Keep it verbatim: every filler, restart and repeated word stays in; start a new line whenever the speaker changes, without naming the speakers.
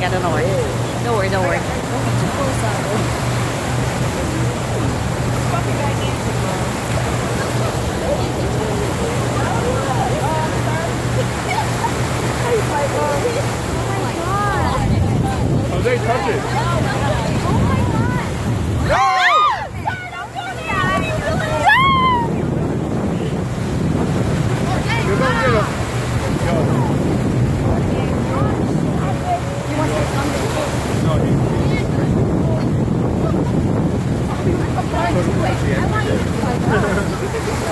Yeah, don't worry. Don't worry, don't worry.
Don't be too close out. Fucking gigantic, bro.
Jose, touch it.
Oh my god.
No! You're gonna get him. Go. No, he, he, he, he, he, he, he, he, he, he, he, he,